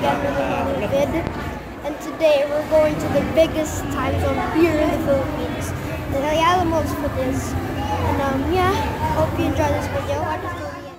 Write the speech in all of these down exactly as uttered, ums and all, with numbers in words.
again with another vid. And today we're going to the biggest time zone here in the Philippines, the Ayala Malls Feliz. And um, yeah, hope you enjoy this video. Watch it till the end.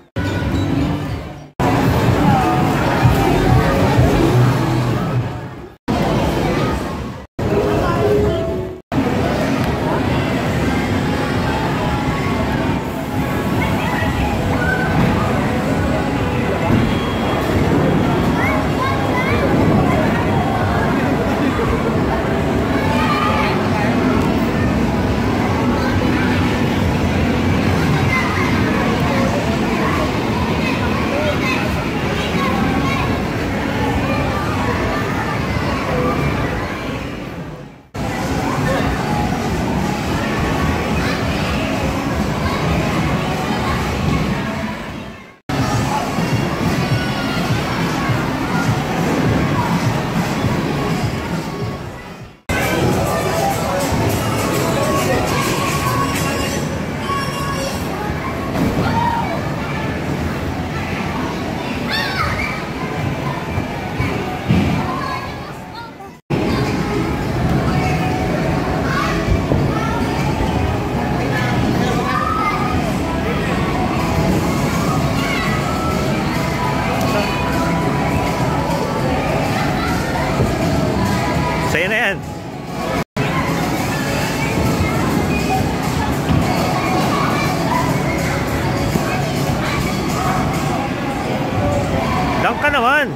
Sa'yo na yan. Down ka naman.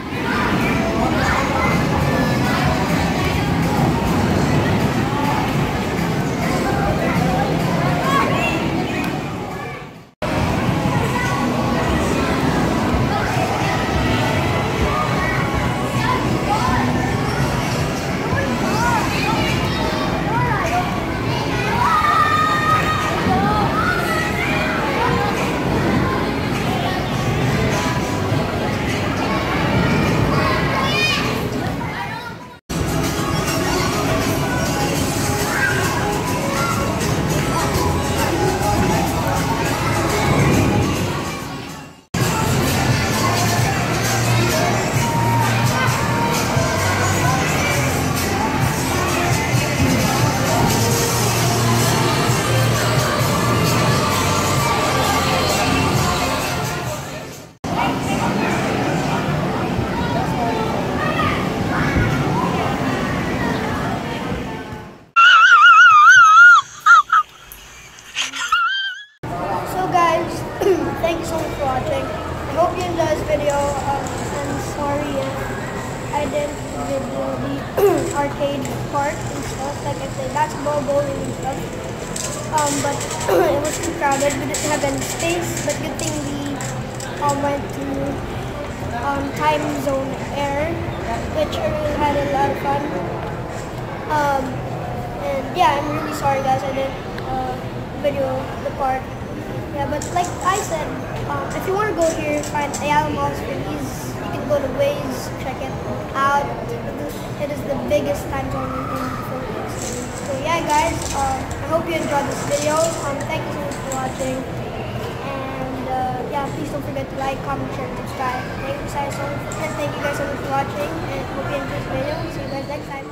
Thank you so much for watching. I hope you enjoyed this video. Um, I'm sorry if I didn't video the arcade park and stuff, like I said, basketball, bowling and stuff. Um, but it was too crowded. We didn't have any space, but good thing we um, went to um, Timezone Air, which I really had a lot of fun. Um, and yeah, I'm really sorry guys, I didn't uh, video the park. Yeah, but like I said, um, if you want to go here, find Ayala Malls Feliz, you can go to WAZE, check it out. It is the biggest time zone in the Philippines. So yeah guys, um, I hope you enjoyed this video. Um, thank you so much for watching. And uh, yeah, please don't forget to like, comment, share, and subscribe. Thank you guys so much, and thank you guys so much for watching, and hope you enjoyed this video. See you guys next time.